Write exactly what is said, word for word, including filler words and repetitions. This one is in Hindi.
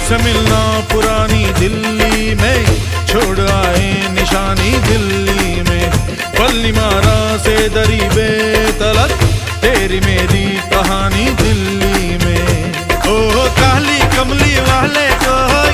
तुझसे मिलना पुरानी दिल्ली में, छोड़ आए निशानी दिल्ली में। पल्ली मारा से दरी बेतलक, तेरी मेरी कहानी दिल्ली में। ओ काली कमली वाले को